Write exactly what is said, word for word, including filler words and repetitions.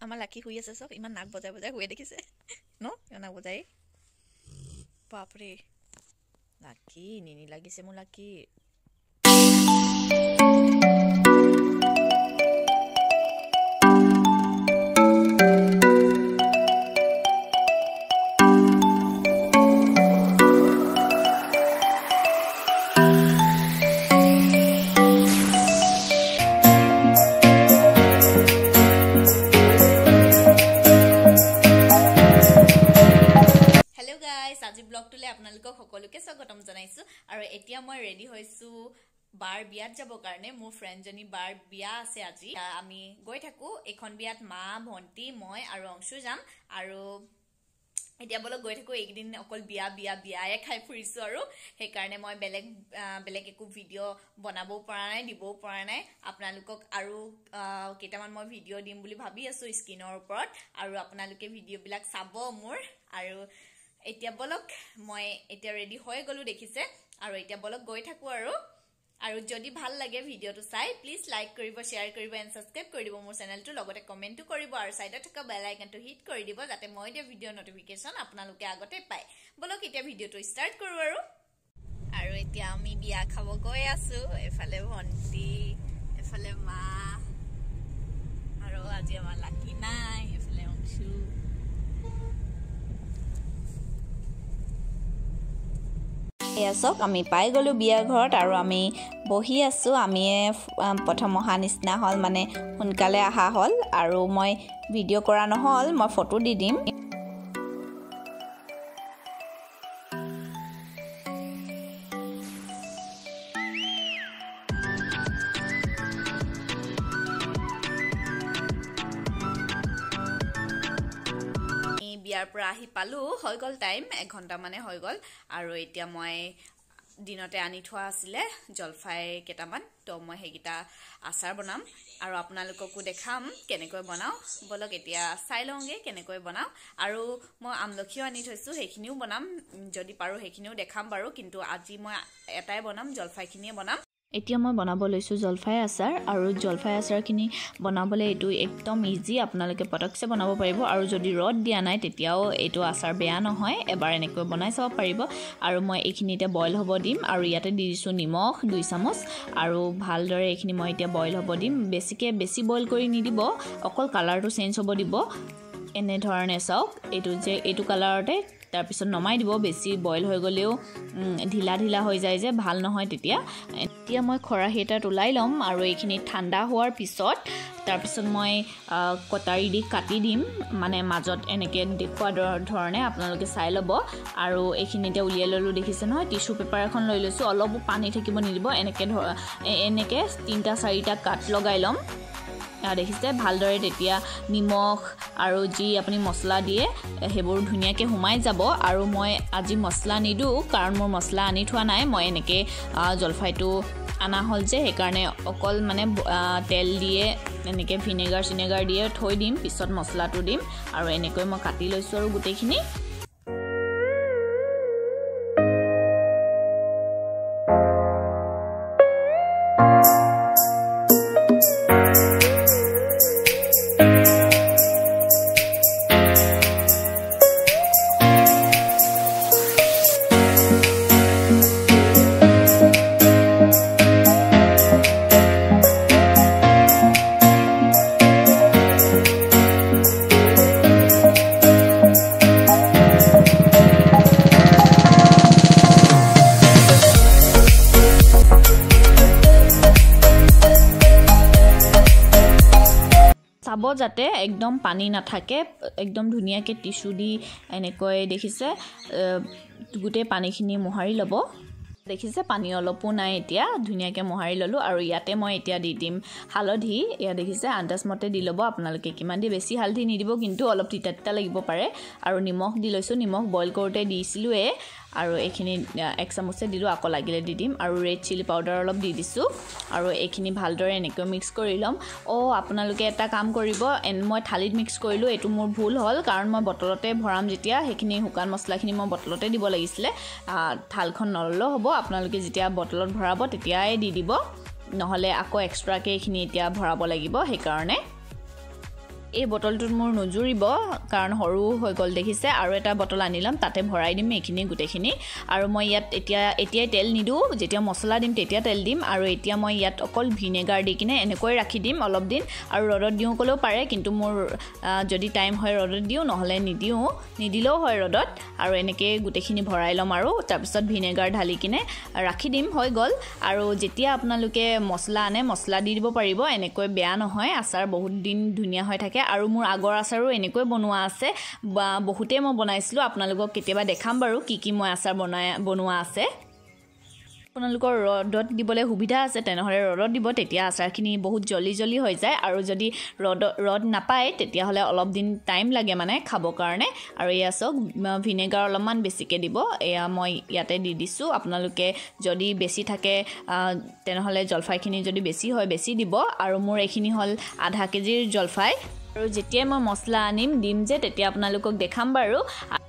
আমাৰ লাকি শুই আছে চব ইমান নাক বজাই বজাই শুই দেখিছে ন ইমান নাক বজাই বাপৰে লাকি নিনি লাগিছে মোৰ লাকি সকলোকে স্বাগতম জনাইছো আৰু এতিয়া মই ৰেডি হৈছো বাৰ বিয়াত যাব কাৰণে মোৰ ফ্ৰেন্ড জনী বাৰ বিয়া আছে আজি আমি গৈ থাকো এখন বিয়াত মা ভন্টি মই আৰু অংশু যাম আৰু এতিয়া বলক গৈ থাকো একদিন অকল বিয়া বিয়া বিয়ায়ে খাই ফুৰিছো আৰু সেই কাৰণে মই বেলেগ বেলেগ একো ভিডিও বনাবও পৰা নাই দিবও পৰা নাই আপোনালোকক আৰু কেইটামান মই ভিডিও দিম বুলি ভাবি আছো স্ক্ৰিনৰ ওপৰত আৰু আপোনালোকে ভিডিও বিলাক চাব মোৰ আৰু এতিয়া বলক মই এতিয়া ৰেডি হৈ গলো দেখিছে আৰু এতিয়া বলক গৈ থাকো আৰু আৰু যদি ভাল লাগে ভিডিওটো চাই প্লিজ লাইক কৰিব শেয়াৰ কৰিব এণ্ড সাবস্ক্ৰাইব কৰি দিব মোৰ চেনেলটো লগতে কমেন্টটো কৰিব আৰু সাইডত থকা বেল আইকনটো হিট কৰি দিব যাতে মই দিয়া ভিডিও নটিফিকেশন আপোনালোকে আগতে পায় বলক এতিয়া ভিডিওটো ষ্টাৰ্ট কৰো আৰু আৰু এতিয়া আমি বিয়া খাব গৈ আছো এফালে ভন্টি এফালে মা আৰু আজি আমাৰ লাকি নাই এফালে অংশু এসক আমি পাই গলো বিয়া ঘৰত আৰু আমি বহি আছো আমি প্ৰথম অহা নিচিনা হল মানে সোনকালে আহা হল আৰু মই ভিডিও কৰা নহল মই ফটো দি দিম বিয়াৰ পৰা আহি পালো হৈ গল টাইম এক ঘন্টা মানে হৈ গল আৰু এতিয়া মই দিনতে আনি থোৱা আছিল জলফাই কেটামান তো মই হেগিটা আচাৰ বনাম আৰু আপোনালোককো দেখাম কেনেকৈ বনাও বলক এতিয়া চাই লওঁগে কেনেকৈ বনাও আৰু মই আমলখিও আনি থৈছো হেখিনিও বনাম যদি পাৰো হেখিনিও দেখাম বাৰু কিন্তু আজি মই এটাই বনাম জলফাইখিনিয়ে বনাম এতিয়া মই বনাব লৈছো জলফাই আচাৰ আৰু জলফাই আচাৰখিনি বনাবলৈ এটো একদম ইজি আপোনালোকে পটকছে বনাব পাৰিব আৰু যদি ৰদ দিয়া নাই তেতিয়াও এটো আচাৰ বেয়া নহয় এবাৰ এনেকৈ বনাই চাব পাৰিব আৰু মই এইখিনিতে বইল হ'ব দিম আৰু ইয়াতে দি দিছো নিমখ দুই চামুচ আৰু ভালদৰে এইখিনি মই এতিয়া বইল হ'ব দিম বেছিকে বেছি বইল কৰি নিদিব অকল কালাৰটো চেঞ্জ হ'ব দিব এনে ধৰণে চাওক এটো যে এটো কালাৰতে তাৰ পিছত নমাই দিব বেছি বইল হৈ গলেও ঢিলা ঢিলা হৈ যায় যে ভাল নহয় তেতিয়া এতিয়া মই খৰাহি এটা উলাই লম আৰু এইখিনি ঠাণ্ডা হোৱাৰ পিছত তাৰ পিছত মই কটাৰি দি কাটি দিম মানে মাজত এনেকে দেখুৱা ধৰণে আপোনালোকে চাই লব আৰু এইখিনিতে উলিয়াই ললো দেখিছে নহয় টিস্যু পেপাৰ এখন লৈ লৈছো অলপ পানী থাকিব নিদিব এনেকে এনেকে তিনটা চাৰিটা কাট লগাই লম দেখিছে ভালদৰে তেতিয়া নিমখ আৰু যি আপুনি মছলা দিয়ে হেবোৰ ধুনিয়াকে হুমাই যাব আৰু মই আজি মছলা নিদু কাৰণ মোৰ মছলা আনি থোৱা নাই মই এনেকে জলফাইটো আনা হল যে সেই কাৰণে অকল মানে তেল দিয়ে এনেকে ভিনেগাৰ সিনেগাৰ দিয়ে থৈ দিম পিছত মছলাটো দিম আৰু এনেকৈ মই কাটি লৈছো আৰু গুটেখিনি চাব যাতে একদম পানী না থাকে একদম ধুনিয়াকে টিস্যু দি এনেকৈ দেখিছে গুটে পানীখিনি মোহাৰি লব দেখিছে পানী অলপো নাই এতিয়া ধুনিয়াকে মোহাৰি ললো আৰু ইয়াতে মই এতিয়া দি দিম হালধি ইয়া দেখিছে আন্দাজ মতে দি লব আপোনালোকে কিমান দি বেছি হালধি নিদিব কিন্তু অলপ তিতা তিতা লাগিব পাৰে আৰু নিমখ দি লৈছো নিমখ বইল কৰোতে দিছিলুৱে আৰু এইখিনি এক চামুচে দিলো আকৌ লাগিলে দি দিম আৰু ৰেড চিলি পাউডাৰ অলপ দি দিছো আৰু এইখিনি ভালদৰে এনেকৈ মিক্স কৰি লম ও আপোনালোকে এটা কাম কৰিব মই থালিত মিক্স কৰিলো এটো মোৰ ভুল হল কাৰণ মই বটলতে ভৰাম যেতিয়া হেখিনি হুকান মছলাখিনি মই বটলতে দিব লাগিছিলে থালখন নললো হ'ব আপোনালোকে যেতিয়া বটলত ভৰাব তেতিয়াই দি দিব নহলে আকৌ এক্সট্ৰাকে এইখিনি এতিয়া ভৰাব লাগিব সেই কাৰণে এই বটলটোত মোৰ নজুৰিব কাৰণ সৰু হৈ গ'ল দেখিছে আৰু এটা বটল আনিলাম তাতে ভৰাই দিম এইখিনি গুটেখিনি আৰু মই ইয়াত এতিয়া এতিয়াই তেল নিদু যেতিয়া মছলা দিম তেতিয়া তেল দিম আৰু এতিয়া মই ইয়াত অকল ভিনেগাৰ দি কিনে এনেকৈ ৰাখি দিম অলপ দিন আৰু ৰদত দিও কলেও পাৰে কিন্তু মোৰ যদি টাইম হয় ৰদত দিও নহলে নিদিও নিদিলেও হয় ৰদত আৰু এনেকৈ গুটেখিনি ভৰাই লম আৰু তাৰপিছত ভিনেগাৰ ঢালি কিনে ৰাখি দিম হৈ গ'ল আৰু যেতিয়া আপোনালোকে মছলা আনে মছলা দি দিব পাৰিব এনেকৈ বেয়া নহয় আচাৰ বহুত দিন ধুনীয়া হৈ থাকে আৰু মোৰ আগৰ আচাৰো এনেকৈ বনোৱা আছে বহুতে মই বনাইছিলো আপোনালোকক কেতিয়াবা দেখাম বাৰু কি কি মই আচাৰ বনাই বনোৱা আছে আপোনালোকৰ ৰদত দিবলৈ সুবিধা আছে তেনেহলে ৰদত দিব তেতিয়া আচাৰখিনি বহুত জলি জলি হৈ যায় আৰু যদি ৰদ ৰদ নাপায় তেতিয়া হলে অলপ দিন টাইম লাগে মানে খাব কাৰণে আৰু এয়া সক ভিনেগাৰ অলপমান বেছিকে দিব এয়া মই ইয়াতে দি দিছো আপোনালোকে যদি বেছি থাকে তেনেহলে জলফাইখিনি যদি বেছি হয় বেছি দিব আৰু মোৰ এইখিনি হল আধা কেজিৰ জলফাই আৰু যেতিয়া মই মছলা আনিম দিম যে তেতিয়া আপোনালোকক দেখাম বাৰু